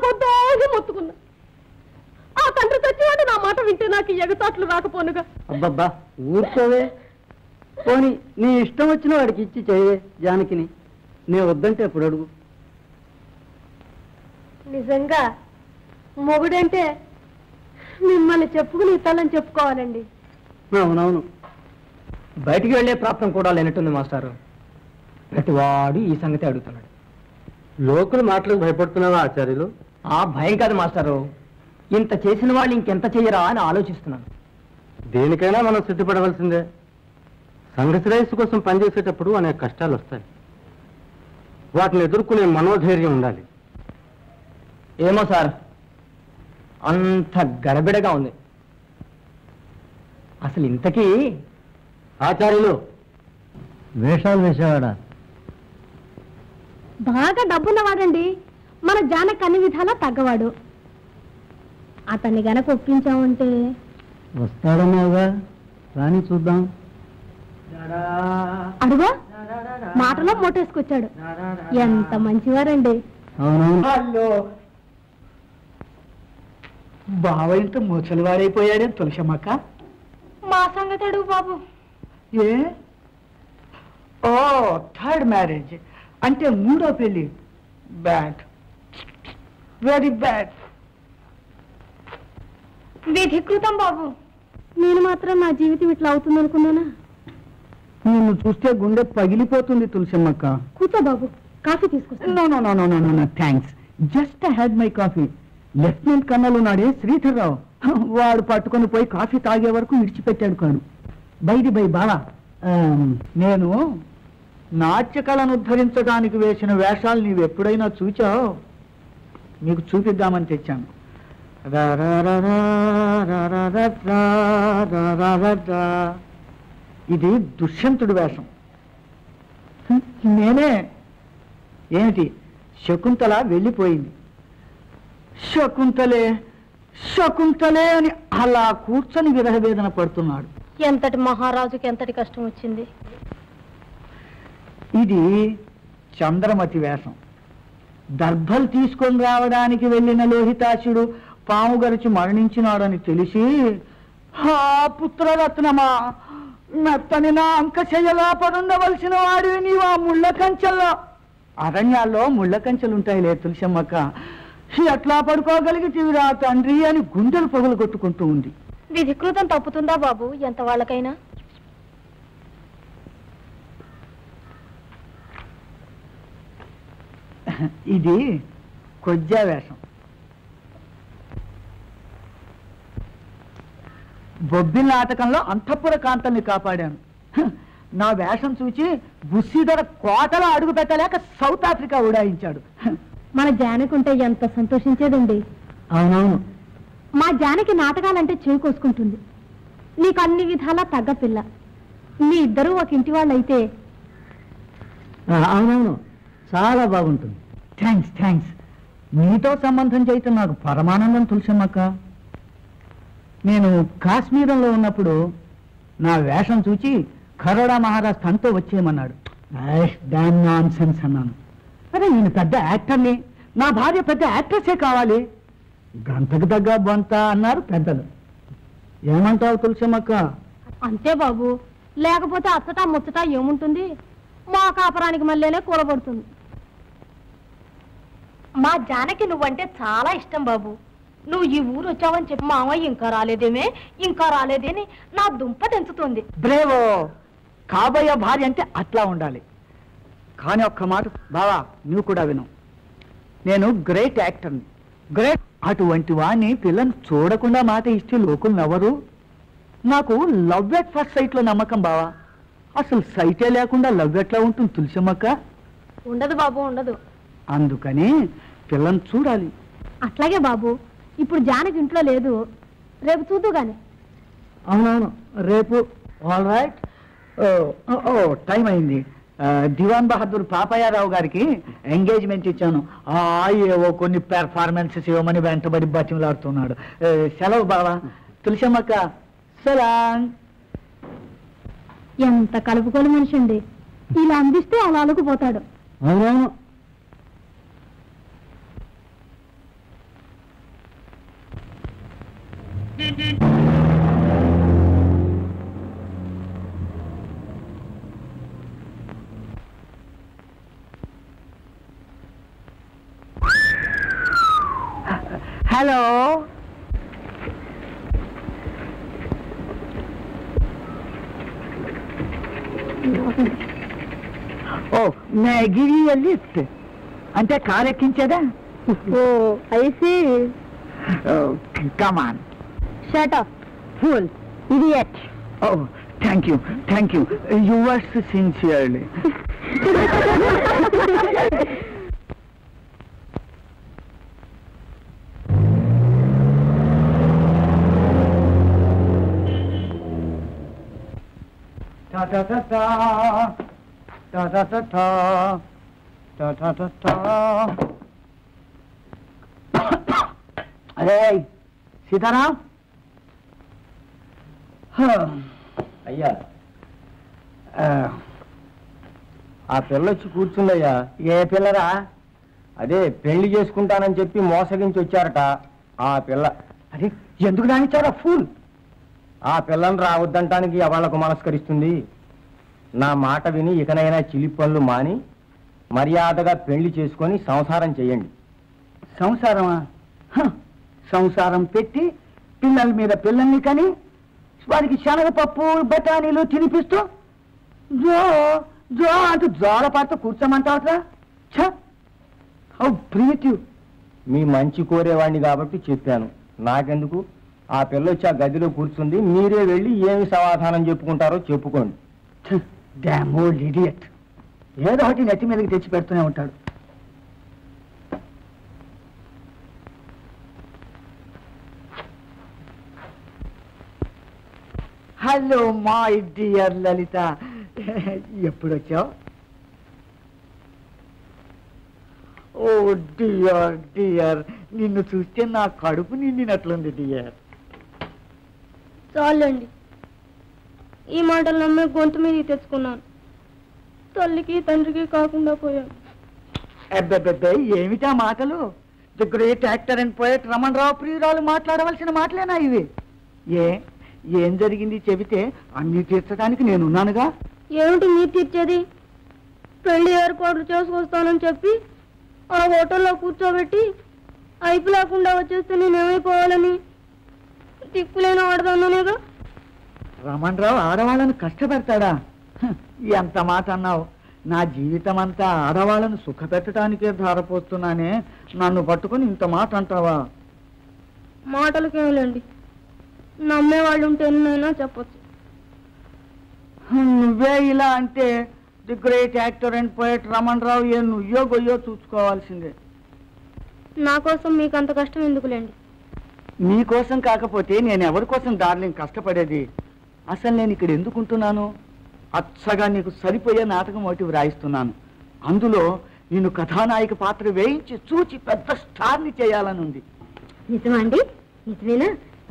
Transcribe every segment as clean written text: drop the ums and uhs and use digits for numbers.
మొద్దాగి మొత్తుకున్నా. ఆ తండ్రి చచ్చివాడు నా మాట వింటే నాకు ఎగతాట్లు రాకపోనుగా. అబ్బబ్బా ఊరుకోవే. పోనీ నీ ఇష్టం వచ్చిన వాడికి ఇచ్చి చేయవే జానకిని. నే వద్దంటే ఎప్పుడు అడుగు. నిజంగా మొగుడంటే మిమ్మల్ని చెప్పుకుని ఇస్తాలని చెప్పుకోవాలండి. అవునవును. బయటికి వెళ్లే ప్రాప్తం కూడా లేనట్టుంది మాస్టారు. ప్రతివాడు ఈ సంగతి అడుగుతున్నాడు. లోకుల మాటలకు భయపడుతున్నావా ఆచార్యులు? ఆ భయం కాదు మాస్టారు, ఇంత చేసిన వాళ్ళు ఇంకెంత చెయ్యరా అని ఆలోచిస్తున్నాను. దేనికైనా మనం సిద్ధపడవలసిందే. సంఘ శ్రేయస్సు కోసం పనిచేసేటప్పుడు అనేక కష్టాలు వస్తాయి. వాటిని ఎదుర్కొనే మనోధైర్యం ఉండాలి. ఏమో సార్, అంత గడబిడగా ఉంది. అసలు ఇంతకీ ఆచార్యులు వేషాలు వేసేవాడా? బాగా డబ్బున్నవాడండి. మన జానకి అన్ని విధాలా తగ్గవాడు. అతన్ని గనక ఒప్పించామంటే వస్తాడన్నావుగా, రాని చూద్దాం. అడుగా మాటలో మోటేసుకొచ్చాడు. ఎంత మంచివారండి. అవునవును. బావ ఇంత ముసలివాడైపోయాడే తులసమ్మక్క. మా సంగతి అడుగు బాబు. ఏ ఓ థర్డ్ మ్యారేజ్ అంటే మూడో పెళ్లి. Bad, very bad. విధికృతం బాబు. నేను మాత్రం నా జీవితం ఇట్లా అవుతుంది అనుకున్నానా? నిన్ను చూస్తే గుండె పగిలిపోతుంది తులసమ్మక్క. కూర్చో బాబు, కాఫీ తీసుకొస్తా. No no no no no no thanks. Just had my coffee. Lieutenant colonel ఉన్నాడే శ్రీధర్రావు, వాడు పట్టుకొని పోయి కాఫీ తాగే వరకు విడిచిపెట్టాడు కాడు. బైది బై బావా, నేను నాట్యకళను ఉద్ధరించడానికి వేసిన వేషాలు నీవు ఎప్పుడైనా చూచావు? నీకు చూపిద్దామని తెచ్చాను. ఇది దుష్యంతుడి వేషం. నేనే. ఏమిటి? శకుంతల వెళ్ళిపోయింది. శకుంతలే శకుంతలే అని అలా కూర్చొని విరహవేదన పడుతున్నాడు. ఎంతటి మహారాజుకి ఎంతటి కష్టం వచ్చింది. ఇది చంద్రమతి వేషం. దర్భలు తీసుకొని రావడానికి వెళ్ళిన లోహితాశుడు పాము గరిచి మరణించినాడని తెలిసి, హా పుత్రరత్నమా, మెత్తని నా అంకశయ్యలా పడుండవలసిన వాడు నీవు ఆ ముళ్ళ కంచెల్లో. అరణ్యాల్లో ముళ్ళ కంచెలుంటాయిలే తులసమ్మక్క. ఎట్లా పడుకోగలిగితేవిరా తండ్రి అని గుండెలు పగులు కొట్టుకుంటూ ఉంది. విధికృతం తప్పుతుందా బాబు ఎంత వాళ్ళకైనా? ఇది కొజ్జా వేషం. బొబ్బిల్ నాటకంలో అంతఃపుర కాంతల్ని కాపాడాను. నా వేషం చూచి బుస్సీధర కోటలో అడుగు పెట్టలేక సౌత్ ఆఫ్రికా ఉడాయించాడు. మన జానకి ఉంటే ఎంత సంతోషించేదండి. అవునవును. మా జానకి నాటకాలంటే చేయి కోసుకుంటుంది. నీకు అన్ని విధాలా తగ్గ పిల్ల. మీ ఇద్దరూ ఒక ఇంటి వాళ్ళు అయితే. అవునవును, చాలా బాగుంటుంది. Thanks thanks. నీతో సంబంధం చేయటం నాకు పరమానందం తులసమ్మక్క. నేను కాశ్మీరంలో ఉన్నప్పుడు నా వేషం చూచి ఖరోడా మహారాజ్ తనతో వచ్చేయమన్నాడు. డామ్ నాన్ సెన్స్ అన్నాను. అరే నేను పెద్ద యాక్టర్ని, నా భార్య పెద్ద యాక్ట్రెస్సే కావాలి. గంటకు తగ్గ బొంత అన్నారు పెద్దలు. ఏమంటావు తులసమ్మక్క? అంతే బాబు, లేకపోతే అచ్చటా ముచ్చటా ఏముంటుంది. మా కాపురానికి మళ్ళీనే కూలబడుతుంది. మా జానకి నువ్వంటే చాలా ఇష్టం బాబు. నువ్వు ఈ ఊరు వచ్చావని చెప్పి మా అమ్మాయి ఇంకా రాలేదేమే ఇంకా రాలేదేని నా దుంప తెంచుతుంది. బ్రేవో, కాబోయే భార్య అంటే అట్లా ఉండాలి. కానీ ఒక్క మాట బావా, నువ్వు కూడా విను. నేను గ్రేట్ యాక్టర్ని, గ్రేట్. అటువంటి వాణ్ణి పిల్లని చూడకుండా మాట ఇస్తే లోకులు నవ్వరు. నాకు లవ్ ఎట్ ఫస్ట్ సైట్లో నమ్మకం బావా. అసలు సైటే లేకుండా లవ్ ఎట్లా ఉంటుంది తులసమ్మక్క? ఉండదు బాబు, ఉండదు. అందుకని పిల్లని చూడాలి. అట్లాగే బాబు. ఇప్పుడు జానకి ఇంట్లో లేదు, రేపు చూద్దు గాని. అవునవును, రేపు. All right. ఓ టైం అయింది. దివాన్ బహదూర్ పాపయ్యారావు గారికి ఎంగేజ్మెంట్ ఇచ్చాను. ఏవో కొన్ని పెర్ఫార్మెన్సెస్ ఇవ్వమని వెంటబడి బతిమలాడుతున్నాడు. సెలవు బావా. తులసమ్మక్క సలాం. ఎంత కలుపుకోలు మనిషి అండి. ఇలా అందిస్తే అలా అలుకుపోతాడు. అవునవును. हेलो ओ मैं गिरी लिफ्ट अंत कार एक्किंचदा oh I see come on shut up fool idiot Oh, thank you. Yours sincerely. Ta ta ta ta, ta ta ta ta, ta ta ta ta. अरे सीताराम అయ్యా ఆ పిల్ల వచ్చి కూర్చుందయ్యా. ఏ పిల్లరా? అదే పెళ్లి చేసుకుంటానని చెప్పి మోసగించి వచ్చారట ఆ పిల్ల. అరే ఎందుకు రానిచ్చారా ఫూల్? ఆ పిల్లని రావద్దంటానికి వాళ్ళకు మనస్కరిస్తుంది. నా మాట విని ఇకనైనా చిలి పనులు మాని మర్యాదగా పెళ్లి చేసుకొని సంసారం చెయ్యండి. సంసారమా? సంసారం పెట్టి పిల్లల మీద పిల్లల్ని కని వారికి శనగపప్పు బఠానీలు తినిపిస్తూ జో జో అంటూ జోలపాటుతో కూర్చోమంటావట్రా? How primitive. మీ మంచి కోరేవాడిని కాబట్టి చెప్పాను. నాకెందుకు? ఆ పిల్ల వచ్చి ఆ గదిలో కూర్చుంది. మీరే వెళ్ళి ఏమి సమాధానం చెప్పుకుంటారో చెప్పుకోండి. Damn old idiot. ఏదో ఒకటి నెత్తి మీదకి తెచ్చి పెడుతూనే ఉంటాడు. హలో మై డియర్ లలిత, ఎప్పుడొచ్చావు? ఓ డియర్ డియర్, నిన్ను చూస్తే నా కడుపు నిండినట్లుంది డియర్. చాలండి, ఈ మాటలు నమ్మే గొంతు మీద తెచ్చుకున్నాను. తల్లికి తండ్రికి కాకుండా పోయాను. అబ్బెబ్బెబ్బే, ఏమిటా మాటలు? The great actor and poet Raman Rao ప్రియురాలు మాట్లాడవలసిన మాటలేనా ఇవి? ఏం జరిగింది చెబితే అన్ని తీర్చడానికి నేనున్నానుగా. ఏమిటి మీరు తీర్చేది? పెళ్లి ఏర్పాట్లు చేసుకొస్తానని చెప్పి ఆ హోటల్లో కూర్చోబెట్టి అయిపు లేకుండా వచ్చేస్తే నేనేమైపోవాలని? దిక్కులేని ఆడదన్నానేగా. రమణ్ రావు ఆడవాళ్ళను కష్టపెడతాడా? ఎంత మాట అన్నావు. నా జీవితం అంతా ఆడవాళ్ళను సుఖపెట్టడానికే ధారపోస్తున్నానే, నన్ను పట్టుకుని ఇంత మాట అంటావా? మాటలకేమిలేండి, నమ్మేవాళ్ళు ఉంటే ఎన్నైనా చెప్పచ్చు. నువ్వే ఇలా అంటే the great actor and poet Raman Rao నువ్వో గొయ్యో చూసుకోవాల్సిందే. నా కోసం మీకు అంత కష్టం ఎందుకులేండి? నీ కోసం కాకపోతే నేను ఎవరి కోసం డార్లింగ్ కష్టపడేది? అసలు నేను ఇక్కడ ఎందుకుంటున్నాను? అచ్చగా నీకు సరిపోయే నాటకం ఒకటి వ్రాయిస్తున్నాను. అందులో నేను కథానాయక పాత్ర వేయించి చూచి పెద్ద స్టార్ని చేయాలని ఉంది. నిజమా అండి? నిజమేనా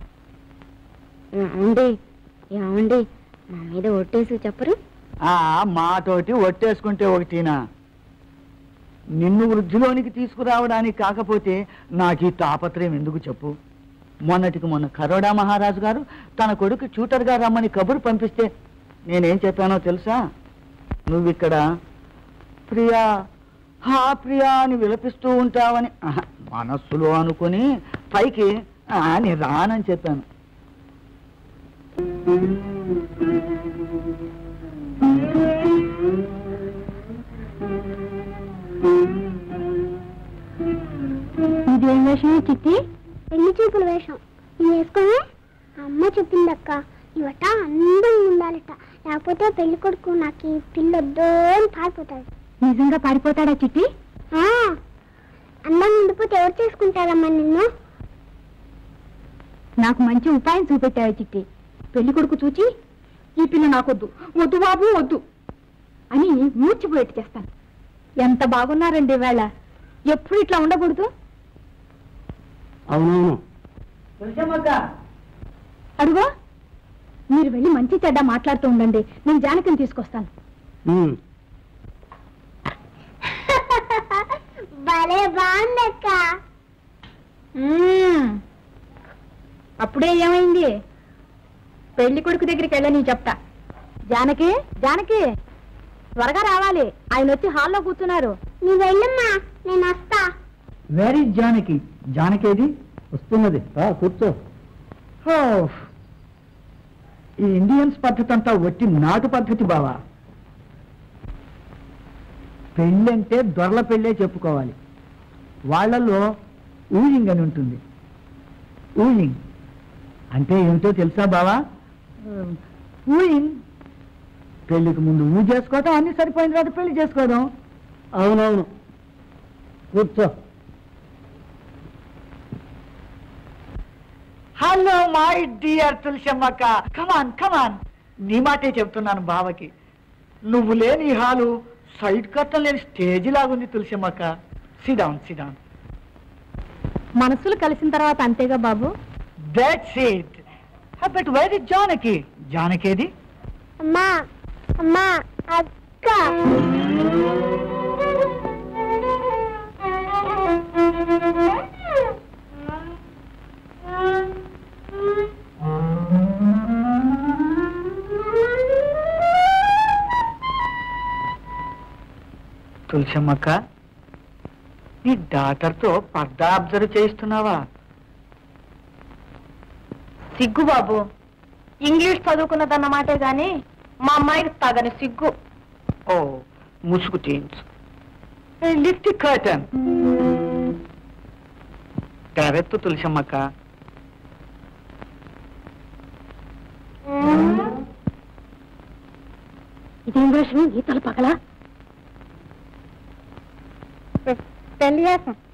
అండి? ఏమండి, మా మీద ఒట్టేసి చెప్పరు? మాతోటి ఒట్టేసుకుంటే ఒకటినా? నిన్ను వృద్ధిలోనికి తీసుకురావడానికి కాకపోతే నాకు ఈ తాపత్రయం ఎందుకు చెప్పు? మొన్నటికి మొన్న కరోడా మహారాజు గారు తన కొడుకు ట్యూటర్గా రమ్మని కబురు పంపిస్తే నేనేం చెప్పానో తెలుసా? నువ్విక్కడ ప్రియా ప్రియా అని విలపిస్తూ ఉంటావని మనస్సులో అనుకుని పైకి నేను రానని చెప్పాను. ఇదేం వేషమే చిట్టి? పెళ్లి చూపుల వేషం. ఇది వేసుకునే అమ్మ చెప్పిందక్క, ఇవట అందంగా ఉండాలట, లేకపోతే పెళ్లి కొడుకు నాకు పిల్లొద్దో అని పారిపోతాడు. నిజంగా పారిపోతాడా చిట్టి? అందంగా ఉండిపోతే ఎవరు చేసుకుంటారమ్మా నిన్ను? నాకు మంచి ఉపాయం చూపెట్టావు చిట్టి. పెళ్లి కొడుకు చూచి ఈ పిల్ల నాకొద్దు, వద్దు బాబు వద్దు అని మూర్చిపోయేట్టు చేస్తాను. ఎంత బాగున్నారండి వేళ. ఎప్పుడు ఇట్లా ఉండకూడదు. అవునవును. అడుగో, మీరు వెళ్ళి మంచి చెడ్డ మాట్లాడుతూ ఉండండి, నేను జానకిని తీసుకొస్తాను. భలే బాగుందక్క. అప్పుడే ఏమైంది? పెళ్లి కొడుకు దగ్గరికి వెళ్ళని చెప్తా. జానకి, జానకి, త్వరగా రావాలి, ఆయన వచ్చి హాల్లో కూర్చున్నారు. నువ్వు వెళ్ళమ్మా, నేను వస్తా. వెరీ జానకి. జానకేది? వస్తున్నది, కూర్చో. ఈ ఇండియన్స్ పద్ధతి అంతా వట్టి నాటు పద్ధతి బావా. పెళ్ళంటే దొరల పెళ్ళే చెప్పుకోవాలి. వాళ్ళల్లో ఊయింగ్ అని ఉంటుంది. ఊయింగ్ అంటే ఏమిటో తెలుసా బావా? ఊయింగ్ పెళ్లికి ముందు ఊ చేసుకోవడం, అన్ని సరిపోయిన తర్వాత పెళ్లి చేసుకోవడం. అవునవును, కూర్చో. హలో మై డియర్ తులసమ్మక్క, కమాన్ కమాన్. నీ మాటే చెప్తున్నాను బావకి. నువ్వు లేని హాలు సైడ్ కట్టం లేని స్టేజ్ లాగుంది తులసమ్మక్క. Sit down sit down. మనసులు కలిసిన తర్వాత అంతేగా బాబు. That's it. But where is Janaki? జానకేది? అమ్మా అమ్మా, అక్క. తులసమ్మక్క, నీ డాక్టర్తో పర్దా అబ్జర్వ్ చేయిస్తున్నావా? సిగ్గు బాబు, ఇంగ్లీష్ చదువుకున్నదన్నమాటే గాని మా అమ్మాయికి తగని సిగ్గు. ఓ ముసుగు తీయించు. Lift curtain. తెరెత్తు తులసమ్మక్క. ఇదేం వేషం? ఈతలు పగల పెళ్లి చేస్తాం.